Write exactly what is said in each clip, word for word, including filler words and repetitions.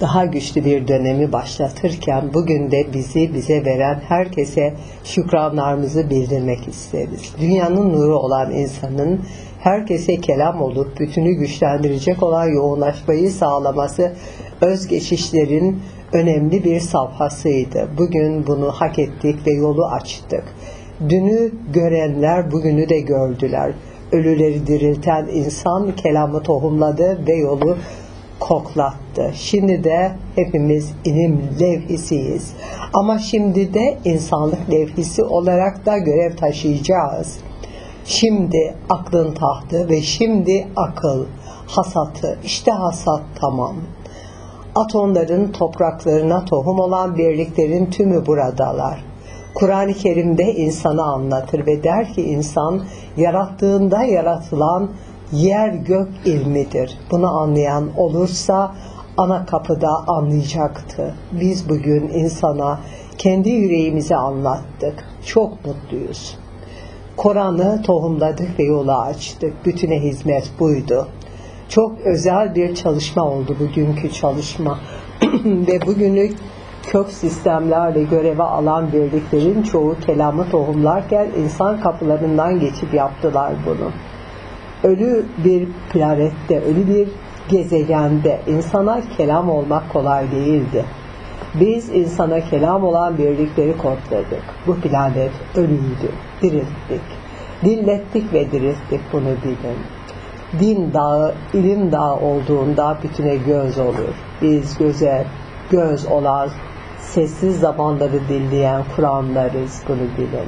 daha güçlü bir dönemi başlatırken bugün de bizi bize veren herkese şükranlarımızı bildirmek isteriz. Dünyanın nuru olan insanın herkese kelam olup bütünü güçlendirecek olan yoğunlaşmayı sağlaması özgeçişlerin önemli bir safhasıydı. Bugün bunu hak ettik ve yolu açtık. Dünü görenler bugünü de gördüler. Ölüleri dirilten insan kelamı tohumladı ve yolu koklattı. Şimdi de hepimiz ilim levhisiyiz. Ama şimdi de insanlık levhisi olarak da görev taşıyacağız. Şimdi aklın tahtı ve şimdi akıl hasatı. İşte hasat tamam. Atomların topraklarına tohum olan birliklerin tümü buradalar. Kur'an-ı Kerim'de insanı anlatır ve der ki insan yarattığında yaratılan yer gök ilmidir. Bunu anlayan olursa ana kapıda anlayacaktı. Biz bugün insana kendi yüreğimizi anlattık. Çok mutluyuz. Kur'an'ı tohumladık ve yolu açtık. Bütüne hizmet buydu. Çok özel bir çalışma oldu bugünkü çalışma. Ve bugünlük kök sistemlerle göreve alan birliklerin çoğu kelamı tohumlarken insan kapılarından geçip yaptılar bunu. Ölü bir planette, ölü bir gezegende insana kelam olmak kolay değildi. Biz insana kelam olan birlikleri kodladık. Bu planet ölüydü, dirilttik. Dillettik ve dirilttik, bunu bilin. Din dağı, ilim dağı olduğunda bütüne göz olur. Biz göze göz olan, sessiz zamanları dinleyen Kur'anlarız, bunu bilin.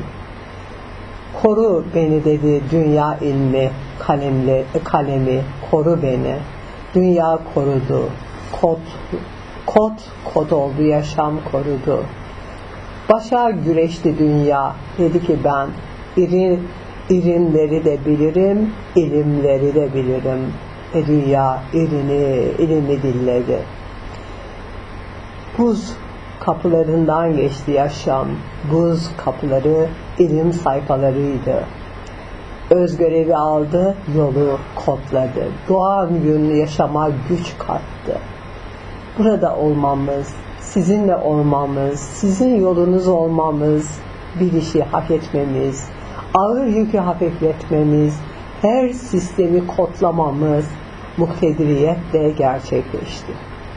Koru beni dedi dünya ilmi, kalemli, kalemi, koru beni. Dünya korudu, kod, kod, kod oldu, yaşam korudu. Başa güreşti dünya, dedi ki ben iri, irimleri de bilirim, ilimleri de bilirim. E dünya irini, ilimi dilledi. Buz kapılarından geçti yaşam, buz kapıları ilim sayfalarıydı. Öz görevi aldı, yolu kodladı. Doğan gün yaşama güç kattı. Burada olmamız, sizinle olmamız, sizin yolunuz olmamız, bir işi hak etmemiz, ağır yükü hafifletmemiz, her sistemi kodlamamız muktediriyetle gerçekleşti.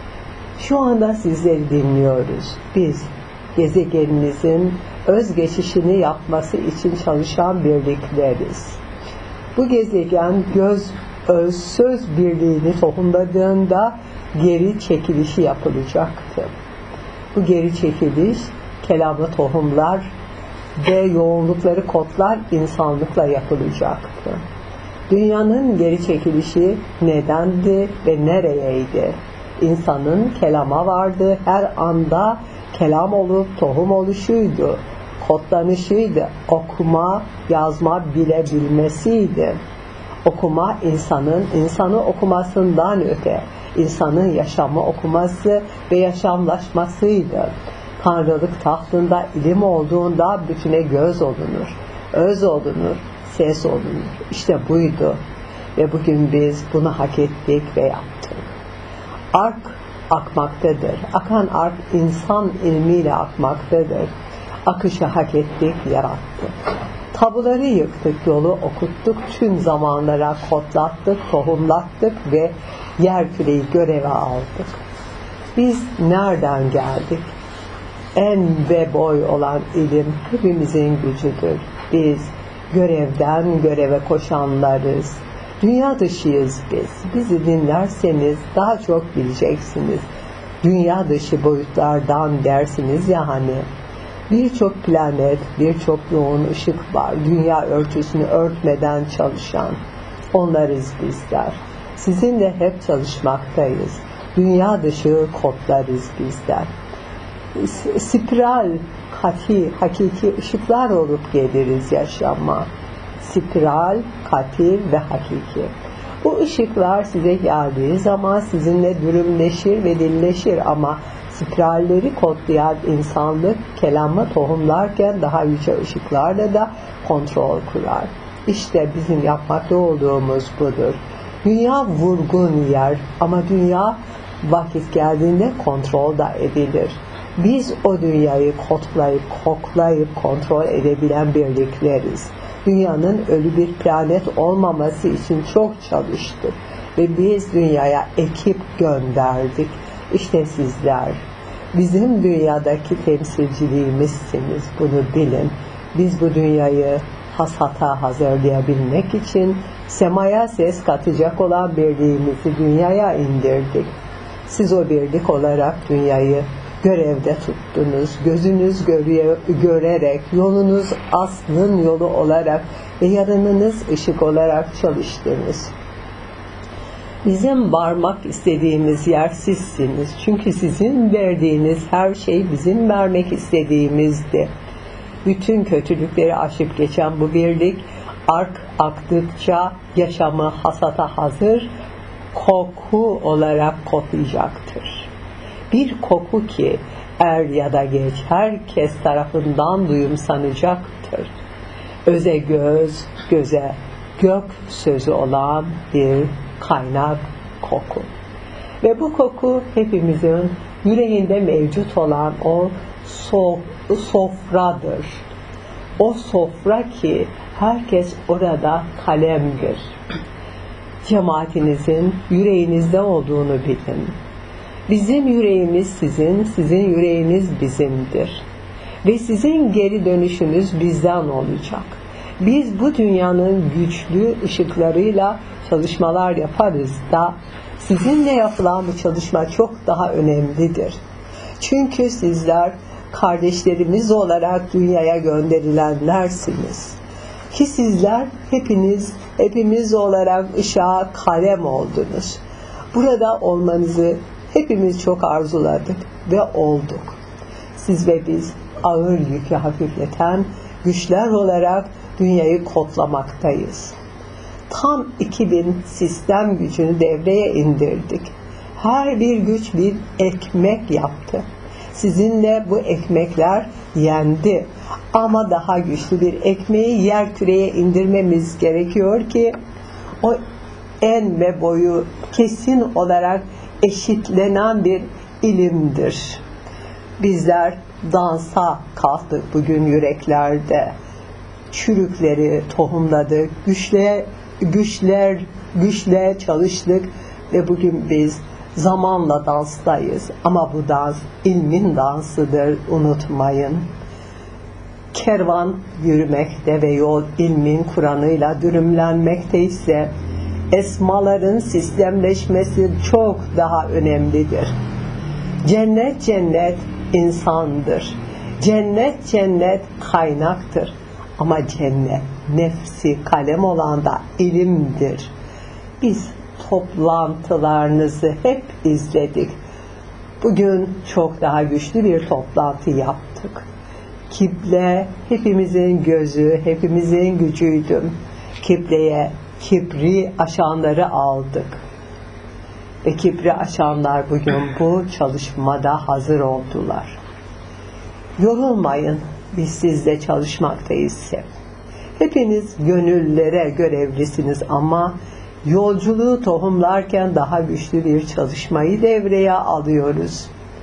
Şu anda sizleri dinliyoruz. Biz gezegenimizin özgeçişini yapması için çalışan birlikleriz. Bu gezegen göz, öz, söz birliğini tohumladığında geri çekilişi yapılacaktı. Bu geri çekiliş kelamı tohumlar ve yoğunlukları kodlar insanlıkla yapılacaktı. Dünyanın geri çekilişi nedendi ve nereyeydi? İnsanın kelama vardı, her anda kelam olup tohum oluşuydu, kodlanışıydı, okuma, yazma bilebilmesiydi. Okuma insanın, insanı okumasından öte, insanın yaşamı okuması ve yaşamlaşmasıydı. Tanrılık tahtında ilim olduğunda bütüne göz olunur, öz olunur, ses olunur. İşte buydu ve bugün biz bunu hak ettik ve yaptık. Ark akmaktadır. Akan ark insan ilmiyle akmaktadır. Akışı hak ettik, yarattık. Tabuları yıktık, yolu okuttuk, tüm zamanlara kodlattık, tohumlattık ve yerküreyi göreve aldık. Biz nereden geldik? En ve boy olan ilim hepimizin gücüdür. Biz görevden göreve koşanlarız. Dünya dışıyız biz. Bizi dinlerseniz daha çok bileceksiniz. Dünya dışı boyutlardan dersiniz ya hani. Birçok planet, birçok yoğun ışık var. Dünya örtüsünü örtmeden çalışan. Onlarız bizler. Sizinle hep çalışmaktayız. Dünya dışı kodlarız bizler. Spiral, kati, hakiki ışıklar olup geliriz yaşama. Spiral, katil ve hakiki. Bu ışıklar size geldiği zaman sizinle dürümleşir ve dilleşir ama spiralleri kodlayan insanlık kelamı tohumlarken daha yüce ışıklarla da kontrol kurar. İşte bizim yapmakta olduğumuz budur. Dünya vurgun yer ama dünya Vakit geldiğinde kontrol da edilir. Biz o dünyayı kodlayıp, koklayıp kontrol edebilen birlikleriz. Dünyanın ölü bir planet olmaması için çok çalıştık. Ve biz dünyaya ekip gönderdik. İşte sizler bizim dünyadaki temsilciliğimizsiniz. Bunu bilin. Biz bu dünyayı hasata hazırlayabilmek için semaya ses katacak olan birliğimizi dünyaya indirdik. Siz o birlik olarak dünyayı görevde tuttunuz. Gözünüz görüyor, görerek, yolunuz aslın yolu olarak ve yarınınız ışık olarak çalıştınız. Bizim varmak istediğimiz yer sizsiniz. Çünkü sizin verdiğiniz her şey bizim vermek istediğimizdi. Bütün kötülükleri aşıp geçen bu birlik ark aktıkça yaşamı hasata hazır koku olarak koklayacaktır. Bir koku ki er ya da geç herkes tarafından duyumsanacaktır. Öze göz, göze gök sözü olan bir kaynak koku. Ve bu koku hepimizin yüreğinde mevcut olan o sof, sofradır. O sofra ki herkes orada kalemdir. Cemaatinizin yüreğinizde olduğunu bilin. Bizim yüreğimiz sizin, sizin yüreğiniz bizimdir. Ve sizin geri dönüşünüz bizden olacak. Biz bu dünyanın güçlü ışıklarıyla çalışmalar yaparız da sizinle yapılan bu çalışma çok daha önemlidir. Çünkü sizler kardeşlerimiz olarak dünyaya gönderilenlersiniz. Ki sizler hepiniz, hepimiz olarak ışığa kalem oldunuz. Burada olmanızı hepimiz çok arzuladık ve olduk. Siz ve biz ağır yükü hafifleten güçler olarak dünyayı kodlamaktayız. Tam iki bin sistem gücünü devreye indirdik. Her bir güç bir ekmek yaptı. Sizinle bu ekmekler yendi. Ama daha güçlü bir ekmeği yerküreye indirmemiz gerekiyor ki o en ve boyu kesin olarak eşitlenen bir ilimdir. Bizler dansa kalktık bugün yüreklerde. Çürükleri tohumladık, güçle, güçler, güçle çalıştık ve bugün biz zamanla danstayız. Ama bu dans ilmin dansıdır, unutmayın. Kervan yürümekte ve yol ilmin Kur'an'ıyla dürümlenmekteyse esmaların sistemleşmesi çok daha önemlidir. Cennet cennet insandır. Cennet cennet kaynaktır. Ama cennet nefsi kalem olan da ilimdir. Biz toplantılarınızı hep izledik. Bugün çok daha güçlü bir toplantı yaptık. Kible hepimizin gözü, hepimizin gücüydü. Kibleye kibri aşanları aldık. Ve kibri aşanlar bugün bu çalışmada hazır oldular. Yorulmayın, biz sizle çalışmaktayız hep. Hepiniz gönüllere görevlisiniz ama yolculuğu tohumlarken daha güçlü bir çalışmayı devreye alıyoruz.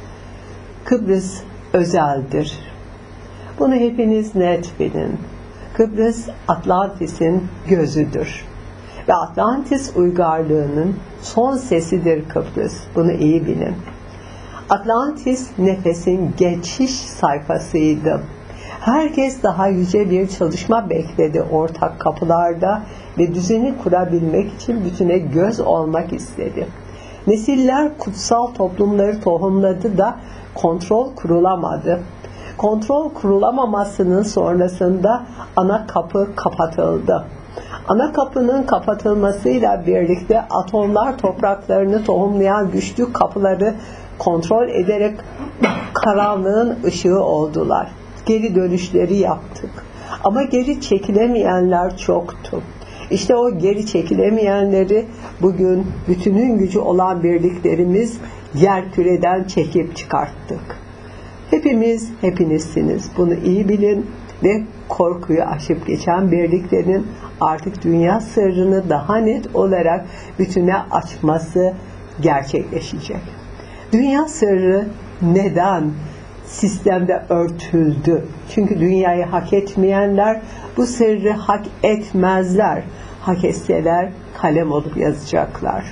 Kıbrıs özeldir. Bunu hepiniz net bilin. Kıbrıs Atlantis'in gözüdür. Ve Atlantis uygarlığının son sesidir Kıbrıs. Bunu iyi bilin. Atlantis nefesin geçiş sayfasıydı. Herkes daha yüce bir çalışma bekledi ortak kapılarda ve düzeni kurabilmek için bütüne göz olmak istedi. Nesiller kutsal toplumları tohumladı da kontrol kurulamadı. Kontrol kurulamamasının sonrasında ana kapı kapatıldı. Ana kapının kapatılmasıyla birlikte atomlar topraklarını tohumlayan güçlü kapıları kontrol ederek karanlığın ışığı oldular. Geri dönüşleri yaptık. Ama geri çekilemeyenler çoktu. İşte o geri çekilemeyenleri bugün bütünün gücü olan birliklerimiz yerküreden çekip çıkarttık. Hepimiz hepinizsiniz. Bunu iyi bilin ve korkuyu aşıp geçen birliklerin artık dünya sırrını daha net olarak bütüne açması gerçekleşecek. Dünya sırrı neden sistemde örtüldü? Çünkü dünyayı hak etmeyenler bu sırrı hak etmezler. Hak etseler kalem olup yazacaklar.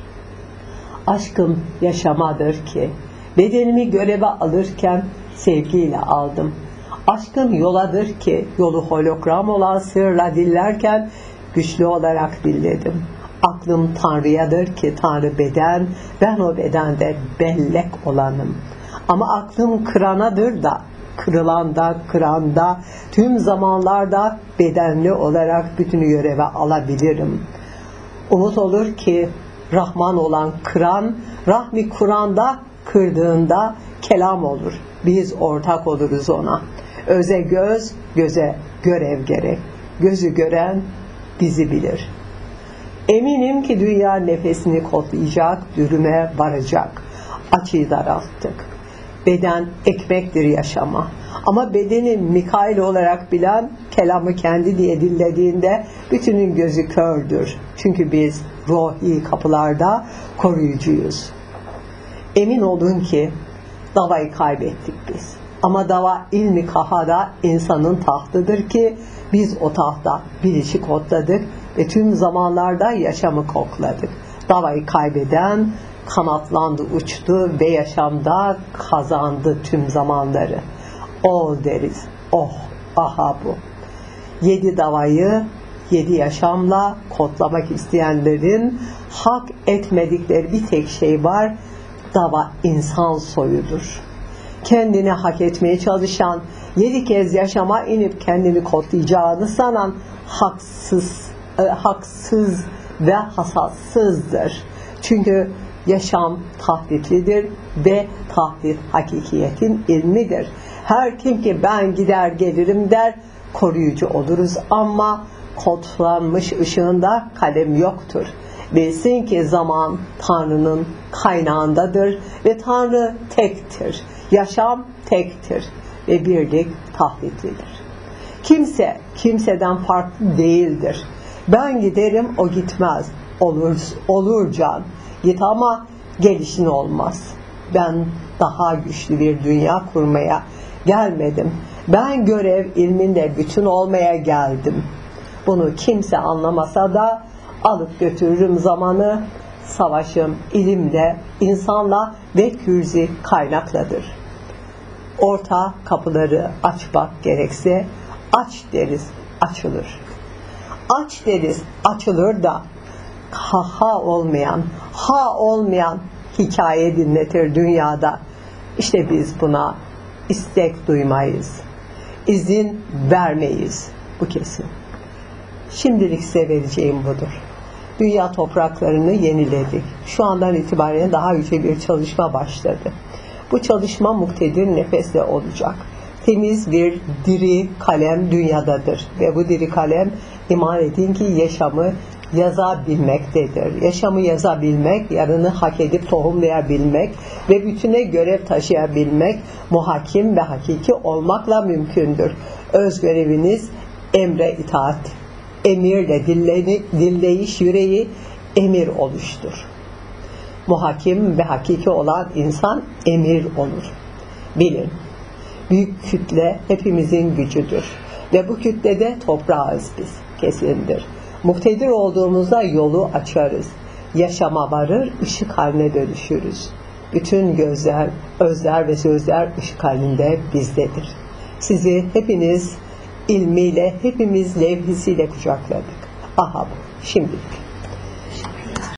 Aşkım yaşamadır ki, bedenimi göreve alırken sevgiyle aldım. Aşkım yoladır ki, yolu hologram olan sırla dillerken güçlü olarak dilledim. Aklım Tanrı'yadır ki Tanrı beden, ben o bedende bellek olanım. Ama aklım kıranadır da, kırılanda, kıranda, tüm zamanlarda bedenli olarak bütünü göreve alabilirim. Umut olur ki Rahman olan kıran, Rahmi Kur'an'da kırdığında kelam olur. Biz ortak oluruz ona. Öze göz, göze görev gerek. Gözü gören bizi bilir. Eminim ki dünya nefesini kodlayacak, dürüme varacak. Açıyı daralttık. Beden ekmektir yaşama. Ama bedeni Mikail olarak bilen kelamı kendi diye dillediğinde bütünün gözü kördür. Çünkü biz ruhi kapılarda koruyucuyuz. Emin olun ki davayı kaybettik biz. Ama dava ilmi kahada insanın tahtıdır ki biz o tahta bilişi kodladık ve tüm zamanlarda yaşamı kokladık. Davayı kaybeden kanatlandı, uçtu ve yaşamda kazandı tüm zamanları. O deriz. Oh, aha bu. Yedi davayı yedi yaşamla kodlamak isteyenlerin hak etmedikleri bir tek şey var. Dava insan soyudur. Kendini hak etmeye çalışan, yedi kez yaşama inip kendini kodlayacağını sanan haksız, e, haksız ve hasatsızdır. Çünkü yaşam tahditlidir ve tahdit hakikiyetin ilmidir. Her kim ki ben gider gelirim der, koruyucu oluruz ama kodlanmış ışığında kalem yoktur. Bilsin ki zaman Tanrı'nın kaynağındadır ve Tanrı tektir. Yaşam tektir ve birlik tahditlidir. Kimse kimseden farklı değildir. Ben giderim, o gitmez. Olur, olur can. Git ama gelişin olmaz. Ben daha güçlü bir dünya kurmaya gelmedim. Ben görev ilminde bütün olmaya geldim. Bunu kimse anlamasa da alıp götürürüm zamanı. Savaşım ilimde, insanla ve kürzi kaynakladır. Orta kapıları açmak gerekse aç deriz, açılır. Aç deriz, açılır da ha ha olmayan, ha olmayan hikaye dinletir dünyada. İşte biz buna istek duymayız. İzin vermeyiz. Bu kesin. Şimdilik size vereceğim budur. Dünya topraklarını yeniledik. Şu andan itibaren daha yüce bir çalışma başladı. Bu çalışma muktedir nefesle olacak. Temiz bir diri kalem dünyadadır. Ve bu diri kalem iman edin ki yaşamı yazabilmektedir. Yaşamı yazabilmek, yarını hak edip tohumlayabilmek ve bütüne görev taşıyabilmek, muhakim ve hakiki olmakla mümkündür. Öz göreviniz emre itaat. Emirle dilleyiş yüreği emir oluştur. Muhakim ve hakiki olan insan emir olur. Bilin, büyük kütle hepimizin gücüdür. Ve bu kütlede toprağız biz, kesindir. Muktedir olduğumuzda yolu açarız. Yaşama varır, ışık haline dönüşürüz. Bütün gözler, özler ve sözler ışık halinde bizdedir. Sizi hepiniz ilmiyle, hepimiz levhisiyle kucakladık. Aha bu, şimdilik.